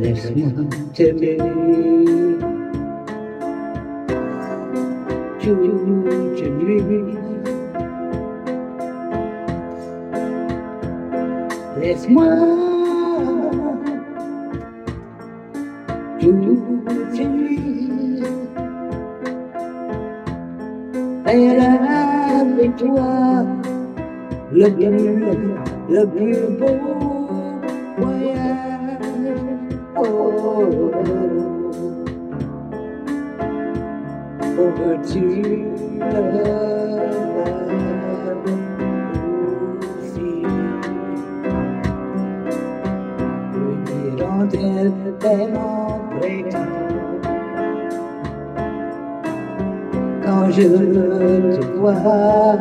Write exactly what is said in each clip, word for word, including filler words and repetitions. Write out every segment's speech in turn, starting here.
Laisse-moi t'aimer toute nuit. Laisse-moi toute nuit faire avec toi le plus, le plus beau voyage. Oh, oh, oh, veux-tu aussi une hirondelle tellement prétend quand je te vois?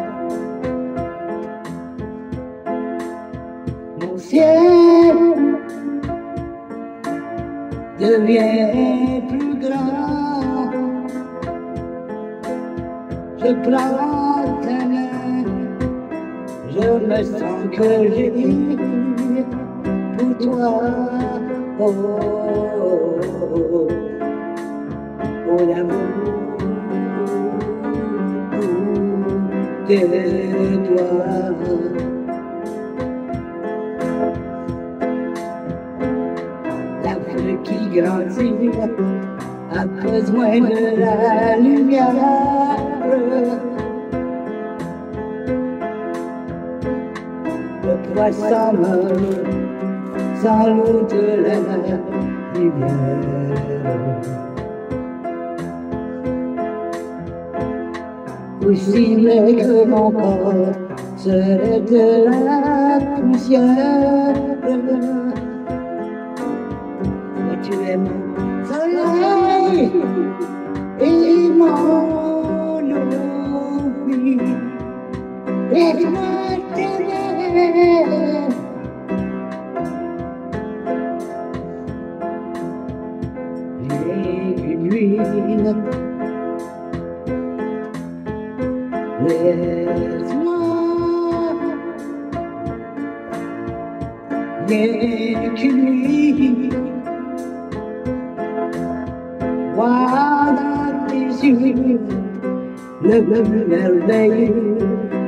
Mon ciel devient plus grand. Je prends ta main, je me sens que j'ai pour toi. Oh, oh, oh, oh l'amour de toi. La fleur qui grandit a besoin de la lumière. Le poisson meurt sans l'eau de la rivière. Aussi laid que mon corps serait de la poussière. Mais tu es mon soleil et mon oubli. Laisse-moi t'aimer. J'ai une nuit. Laisse-moi, rien qu'une nuit, voir dans tes yeux le plus merveilleux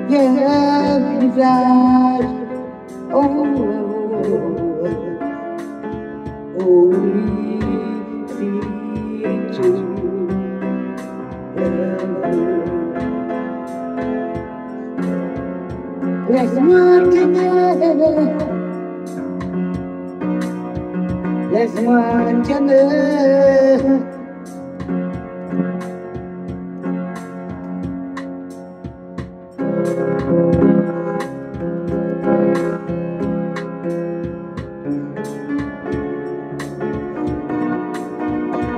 visage. Oh, oh, oh, oh oui, si tu le veux. Laisse-moi t'aimer, laisse-moi t'aimer.